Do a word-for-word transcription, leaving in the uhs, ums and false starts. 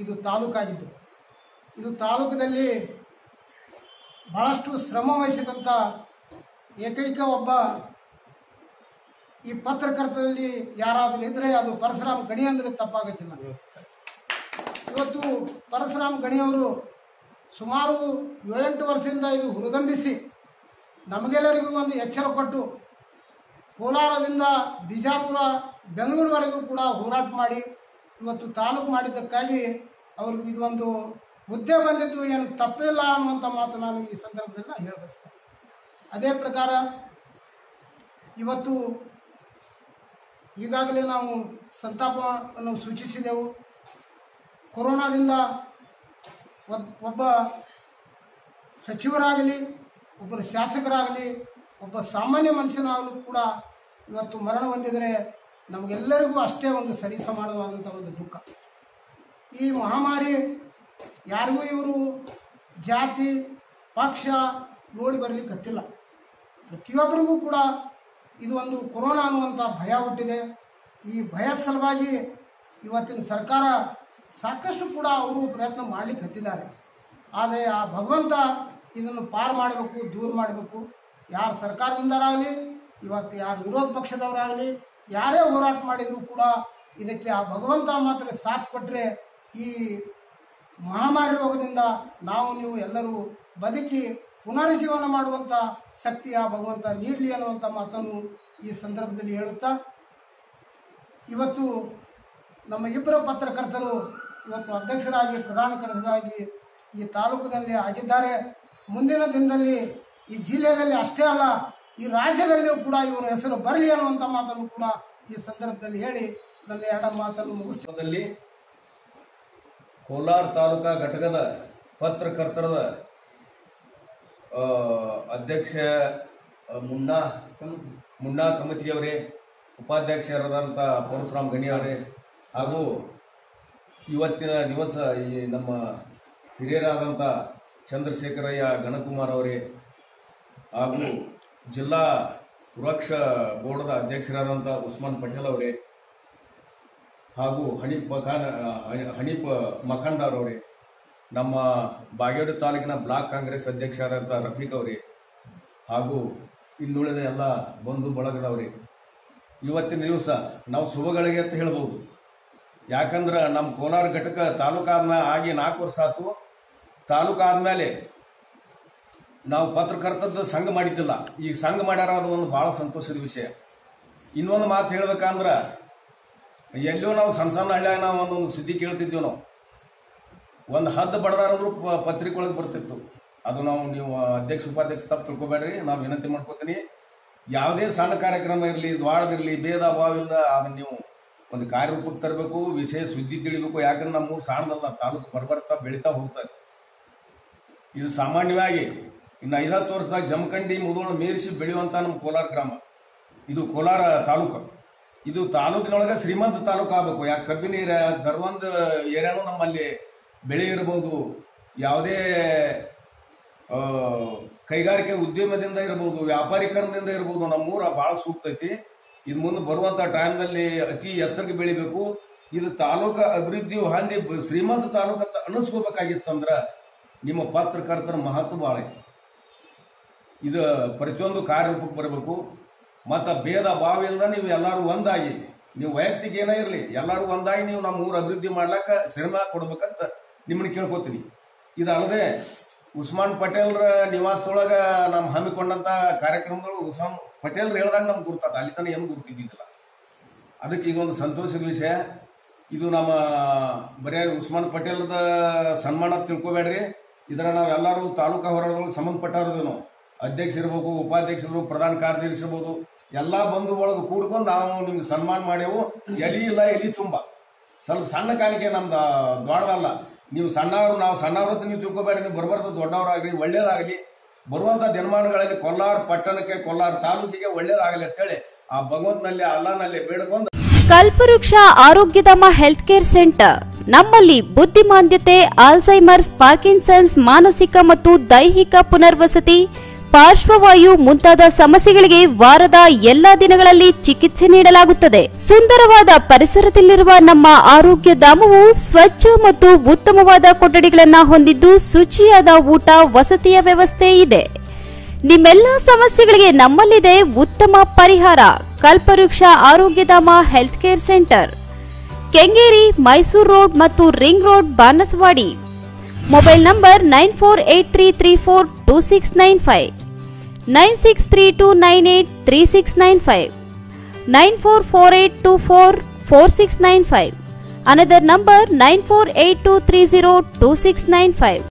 ಇದು ತಾಲೂಕಾಗಿದ್ದು. ಇದು ತಾಲೂಕದಲ್ಲಿ ಬಹಳಷ್ಟು ಶ್ರಮ ವಹಿಸಿದಂಥ ಏಕೈಕ ಒಬ್ಬ ಈ ಪತ್ರಕರ್ತರಲ್ಲಿ ಯಾರಾದರೂ ಇದ್ರೆ ಅದು ಪರಶುರಾಮ್ ಗಣಿ ಅಂದರೆ ತಪ್ಪಾಗುತ್ತಿಲ್ಲ. ಇವತ್ತು ಪರಶುರಾಮ್ ಗಣಿಯವರು ಸುಮಾರು ಏಳೆಂಟು ವರ್ಷದಿಂದ ಇದು ಹುರಿದಂಬಿಸಿ ನಮಗೆಲ್ಲರಿಗೂ ಒಂದು ಎಚ್ಚರ ಕೊಟ್ಟು ಕೋಲಾರದಿಂದ ಬಿಜಾಪುರ ಬೆಂಗಳೂರುವರೆಗೂ ಕೂಡ ಹೋರಾಟ ಮಾಡಿ ಇವತ್ತು ತಾಲೂಕು ಮಾಡಿದ್ದಕ್ಕಾಗಿ ಅವ್ರಿಗೆ ಇದೊಂದು ಹುದ್ದೆ ಬಂದಿದ್ದು ಏನು ತಪ್ಪಿಲ್ಲ ಅನ್ನುವಂಥ ಮಾತು ನಾನು ಈ ಸಂದರ್ಭದಲ್ಲಿ ಹೇಳಬಯಸ್ತೇನೆ. ಅದೇ ಪ್ರಕಾರ ಇವತ್ತು ಈಗಾಗಲೇ ನಾವು ಸಂತಾಪವನ್ನು ಸೂಚಿಸಿದೆವು. ಕೊರೋನಾದಿಂದ ಒಬ್ಬ ಸಚಿವರಾಗಲಿ, ಒಬ್ಬರು ಶಾಸಕರಾಗಲಿ, ಒಬ್ಬ ಸಾಮಾನ್ಯ ಮನುಷ್ಯನಾಗಲೂ ಕೂಡ ಇವತ್ತು ಮರಣ ಹೊಂದಿದರೆ ನಮಗೆಲ್ಲರಿಗೂ ಅಷ್ಟೇ ಒಂದು ಸರಿ ಸಮಾನವಾದಂಥ ಒಂದು ದುಃಖ. ಈ ಮಹಾಮಾರಿ ಯಾರಿಗೂ ಇವರು ಜಾತಿ ಪಕ್ಷ ನೋಡಿ ಬರಲಿಕ್ಕೆ ಹತ್ತಿಲ್ಲ. ಪ್ರತಿಯೊಬ್ಬರಿಗೂ ಕೂಡ ಇದು ಒಂದು ಕೊರೋನಾ ಅನ್ನುವಂಥ ಭಯ ಹುಟ್ಟಿದೆ. ಈ ಭಯ ಸಲುವಾಗಿ ಇವತ್ತಿನ ಸರ್ಕಾರ ಸಾಕಷ್ಟು ಕೂಡ ಅವರು ಪ್ರಯತ್ನ ಮಾಡಲಿಕ್ಕೆ ಹತ್ತಿದ್ದಾರೆ. ಆದರೆ ಆ ಭಗವಂತ ಇದನ್ನು ಪಾರು ಮಾಡಬೇಕು, ದೂರ ಮಾಡಬೇಕು. ಯಾರು ಸರ್ಕಾರದಿಂದರಾಗಲಿ, ಇವತ್ತು ಯಾರು ವಿರೋಧ ಪಕ್ಷದವರಾಗಲಿ, ಯಾರೇ ಹೋರಾಟ ಮಾಡಿದರೂ ಕೂಡ ಇದಕ್ಕೆ ಆ ಭಗವಂತ ಮಾತ್ರ ಸಾಥ್ ಕೊಟ್ಟರೆ ಈ ಮಹಾಮಾರಿ ರೋಗದಿಂದ ನಾವು ನೀವು ಎಲ್ಲರೂ ಬದುಕಿ ಪುನರುಜ್ಜೀವನ ಮಾಡುವಂಥ ಶಕ್ತಿ ಆ ಭಗವಂತ ನೀಡಲಿ ಅನ್ನುವಂಥ ಮಾತನ್ನು ಈ ಸಂದರ್ಭದಲ್ಲಿ ಹೇಳುತ್ತಾ, ಇವತ್ತು ನಮ್ಮ ಇಬ್ಬರ ಪತ್ರಕರ್ತರು ಇವತ್ತು ಅಧ್ಯಕ್ಷರಾಗಿ ಪ್ರಧಾನ ಕಾರ್ಯದರ್ಶಿಯಾಗಿ ಈ ತಾಲೂಕಿನಲ್ಲಿ ಆಗಿದ್ದಾರೆ. ಮುಂದಿನ ದಿನದಲ್ಲಿ ಈ ಜಿಲ್ಲೆಯಲ್ಲಿ ಅಷ್ಟೇ ಅಲ್ಲ, ಈ ರಾಜ್ಯದಲ್ಲಿಯೂ ಕೂಡ ಇವರ ಹೆಸರು ಬರಲಿ ಅನ್ನುವಂಥ ಮಾತನ್ನು ಕೂಡ ಈ ಸಂದರ್ಭದಲ್ಲಿ ಹೇಳಿ ನನ್ನ ಎರಡು ಮಾತನ್ನು ಮುಗಿಸ್ತದಲ್ಲಿ ಕೋಲಾರ ತಾಲೂಕಾ ಘಟಕದ ಪತ್ರಕರ್ತರ ಅಧ್ಯಕ್ಷ ಮುನ್ನಾ ಮುನ್ನಾ ಕಮತಿಯವರೇ, ಉಪಾಧ್ಯಕ್ಷರಾದಂಥ ಪರಶುರಾಮ್ ಗಣಿ ಅವರೇ, ಹಾಗೂ ಇವತ್ತಿನ ದಿವಸ ಈ ನಮ್ಮ ಹಿರಿಯರಾದಂಥ ಚಂದ್ರಶೇಖರಯ್ಯ ಗಣಕುಮಾರ್ ಅವರೇ, ಹಾಗೂ ಜಿಲ್ಲಾ ವೃಕ್ಷ ಬೋರ್ಡ್ದ ಅಧ್ಯಕ್ಷರಾದಂಥ ಉಸ್ಮಾನ್ ಪಟೇಲ್ ಅವರೇ, ಹಾಗೂ ಹನೀಫ್ ಮಖಾನ್ ಹನೀಫ್ ಮಖಾಂಡರ್ ಅವರೇ, ನಮ್ಮ ಬಾಗೇವಾಡಿ ತಾಲೂಕಿನ ಬ್ಲಾಕ್ ಕಾಂಗ್ರೆಸ್ ಅಧ್ಯಕ್ಷರಾದಂಥ ರಫೀಕ್ ಅವರೇ, ಹಾಗೂ ಇನ್ನುಳಿದ ಎಲ್ಲ ಬಂಧು ಬಳಗದವರೇ, ಇವತ್ತಿನ ದಿವಸ ನಾವು ಶುಭಗಳಿಗೆ ಅಂತ ಹೇಳ್ಬೋದು. ಯಾಕಂದ್ರೆ ನಮ್ಮ ಕೋಲಾರ ಘಟಕ ತಾಲೂಕಾದ ಆಗಿ ನಾಲ್ಕು ವರ್ಷ ಆಯ್ತು. ತಾಲೂಕು ಆದ್ಮೇಲೆ ನಾವು ಪತ್ರಕರ್ತದ ಸಂಘ ಮಾಡಿದ್ದಿಲ್ಲ. ಈಗ ಸಂಘ ಮಾಡ್ಯಾರ, ಅದು ಒಂದು ಭಾಳ ಸಂತೋಷದ ವಿಷಯ. ಇನ್ನೊಂದು ಮಾತು ಹೇಳ್ಬೇಕಂದ್ರೆ, ಎಲ್ಲೋ ನಾವು ಸಣ್ಣ ಸಣ್ಣ ಹಳ್ಳಿಯಾಗ ನಾವು ಒಂದೊಂದು ಸುದ್ದಿ ಕೇಳ್ತಿದ್ದೀವಿ. ನಾವು ಒಂದು ಹದ್ದು ಬಡದಾರಂದ್ರೂ ಪತ್ರಿಕೆ ಒಳಗೆ ಬರ್ತಿತ್ತು. ಅದು ನಾವು ನೀವು ಅಧ್ಯಕ್ಷ ಉಪಾಧ್ಯಕ್ಷ ತಪ್ಪು ತಿಳ್ಕೊಬೇಡ್ರಿ, ನಾವು ವಿನಂತಿ ಮಾಡ್ಕೋತೀನಿ. ಯಾವುದೇ ಸಣ್ಣ ಕಾರ್ಯಕ್ರಮ ಇರಲಿ, ದ್ವಾಳದಿರಲಿ, ಭೇದ ಭಾವ ಇಲ್ಲದ ಅದನ್ನ ನೀವು ಒಂದು ಕಾರ್ಯರೂಪಕ್ಕೆ ತರಬೇಕು, ವಿಷಯ ಸುದ್ದಿ ತಿಳಿಬೇಕು. ಯಾಕಂದ್ರೆ ನಮ್ಮೂರು ಸಣ್ಣದಲ್ಲ, ತಾಲೂಕು ಬರ್ಬರ್ತಾ ಬೆಳೀತಾ ಹೋಗ್ತದೆ. ಇದು ಸಾಮಾನ್ಯವಾಗಿ ಇನ್ನು ಐದತ್ತು ವರ್ಷದಾಗ ಜಮಖಂಡಿ ಮುದೋಳ ಮೀರಿಸಿ ಬೆಳೆಯುವಂಥ ನಮ್ಮ ಕೋಲಾರ ಗ್ರಾಮ, ಇದು ಕೋಲಾರ ತಾಲೂಕು. ಇದು ತಾಲೂಕಿನೊಳಗೆ ಶ್ರೀಮಂತ ತಾಲೂಕು ಆಗಬೇಕು. ಯಾಕೆ ಕಬ್ಬಿನ ದರ್ವಂದ ಏರಿಯಾನು ನಮ್ಮಲ್ಲಿ ಬೆಳೆ ಇರಬಹುದು, ಯಾವುದೇ ಕೈಗಾರಿಕೆ ಉದ್ಯಮದಿಂದ ಇರಬಹುದು, ವ್ಯಾಪಾರೀಕರಣದಿಂದ ಇರಬಹುದು. ನಮ್ಮೂರ ಭಾಳ ಸೂಕ್ತ ಐತಿ. ಇದು ಮುಂದೆ ಬರುವಂತ ಟೈಮ್ನಲ್ಲಿ ಅತಿ ಎತ್ತರಕ್ಕೆ ಬೆಳಿಬೇಕು. ಇದು ತಾಲೂಕ ಅಭಿವೃದ್ಧಿ ಹೊಂದಿ ಶ್ರೀಮಂತ ತಾಲೂಕ ಅನಿಸ್ಕೋಬೇಕಾಗಿತ್ತಂದ್ರ ನಿಮ್ಮ ಪತ್ರಕರ್ತರ ಮಹತ್ವ ಭಾಳ ಐತಿ. ಇದು ಪ್ರತಿಯೊಂದು ಕಾರ್ಯರೂಪಕ್ಕೆ ಬರಬೇಕು. ಮತ್ತು ಭೇದ ಭಾವ ಇಲ್ಲದ ನೀವು ಎಲ್ಲರೂ ಒಂದಾಗಿ, ನೀವು ವೈಯಕ್ತಿಕ ಏನೇ ಇರಲಿ, ಎಲ್ಲರೂ ಒಂದಾಗಿ ನೀವು ನಮ್ಮ ಊರು ಅಭಿವೃದ್ಧಿ ಮಾಡ್ಲಕ್ಕ ಶ್ರಮ ಕೊಡ್ಬೇಕಂತ ನಿಮ್ಮನ್ನ ಕೇಳ್ಕೊತೀನಿ. ಇದಲ್ಲದೆ ಉಸ್ಮಾನ್ ಪಟೇಲ್ರ ನಿವಾಸದೊಳಗ ನಮ್ಮ ಹಮ್ಮಿಕೊಂಡಂತ ಕಾರ್ಯಕ್ರಮದೊಳಗೆ ಉಸ್ಮಾನ್ ಪಟೇಲ್ರು ಹೇಳಿದಾಗ ನಮ್ಗೆ ಗುರ್ತಾತ, ಅಲ್ಲಿ ತನಕ ಏನು ಗುರ್ತಿದ್ದಿದ್ದಿಲ್ಲ. ಅದಕ್ಕೆ ಇದೊಂದು ಸಂತೋಷದ ವಿಷಯ. ಇದು ನಮ್ಮ ಬರೀ ಉಸ್ಮಾನ್ ಪಟೇಲ್ದ ಸನ್ಮಾನ ತಿಳ್ಕೊಬೇಡ್ರಿ. ಇದರ ನಾವು ಎಲ್ಲರೂ ತಾಲೂಕಾ ಹೊರಡೊಳಗೆ ಸಂಬಂಧಪಟ್ಟವ್ರದ್ದು ನಾವು ಅಧ್ಯಕ್ಷ ಇರ್ಬೇಕು, ಉಪಾಧ್ಯಕ್ಷರು, ಪ್ರಧಾನ ಕಾರ್ಯದರ್ಶಿ ಇರ್ಬೋದು, ಎಲ್ಲ ಬಂಧು ಒಳಗೆ ಕೂಡ್ಕೊಂಡು ನಾವು ನಿಮ್ಗೆ ಸನ್ಮಾನ ಮಾಡ್ಯವು. ಎಲಿ ಇಲ್ಲ ಎಲಿ ತುಂಬ ಸ್ವಲ್ಪ ಸಣ್ಣ ಕಾಣಿಕೆ ನಮ್ದು ದೊಡ್ಡದಲ್ಲ. ನೀವು ಸಣ್ಣವರು, ನಾವು ಸಣ್ಣವ್ರ ನೀವು ತಿಳ್ಕೊಬೇಡಿ. ನೀವು ಬರ್ಬಾರ್ದು ದೊಡ್ಡವರಾಗಲಿ, ಒಳ್ಳೇದಾಗಲಿ. ಬರುವಂತ ದಿನಮಾನಗಳಲ್ಲಿ ಕೋಲಾರ ಪಟ್ಟಣಕ್ಕೆ, ಕೋಲಾರ ತಾಲೂಕಿಗೆ ಒಳ್ಳೇದಾಗಲಿ ಅಂತೇಳಿ ಆ ಭಗವಂತನಲ್ಲಿ ಅಲ್ಲಾನಲ್ಲಿ ಬೇಡ್ಕೊಂಡು. ಕಲ್ಪವೃಕ್ಷ ಆರೋಗ್ಯಧಾಮ ಹೆಲ್ತ್ ಕೇರ್ ಸೆಂಟರ್ ನಮ್ಮಲ್ಲಿ ಬುದ್ಧಿಮಾಂದ್ಯತೆ, ಆಲ್ಝೈಮರ್ಸ್, ಪಾರ್ಕಿನ್ಸನ್ಸ್, ಮಾನಸಿಕ ಮತ್ತು ದೈಹಿಕ ಪುನರ್ವಸತಿ, ಪಾರ್ಶ್ವವಾಯು ಮುಂತಾದ ಸಮಸ್ಯೆಗಳಿಗೆ ವಾರದ ಎಲ್ಲಾ ದಿನಗಳಲ್ಲಿ ಚಿಕಿತ್ಸೆ ನೀಡಲಾಗುತ್ತದೆ. ಸುಂದರವಾದ ಪರಿಸರದಲ್ಲಿರುವ ನಮ್ಮ ಆರೋಗ್ಯ ಧಾಮವು ಸ್ವಚ್ಛ ಮತ್ತು ಉತ್ತಮವಾದ ಕೊಠಡಿಗಳನ್ನು ಹೊಂದಿದ್ದು ಶುಚಿಯಾದ ಊಟ ವಸತಿಯ ವ್ಯವಸ್ಥೆ ಇದೆ. ನಿಮ್ಮೆಲ್ಲ ಸಮಸ್ಯೆಗಳಿಗೆ ನಮ್ಮಲ್ಲಿದೆ ಉತ್ತಮ ಪರಿಹಾರ. Kalpavriksha Arogyadhama health care centre, Kengeri, Mysuru road ಮತ್ತು ring road, Banaswadi. Mobile number nine four eight three three four two six nine five, nine six three two nine eight three six nine five, nine four four eight two four four six nine five. Another number nine four eight two three zero two six nine five.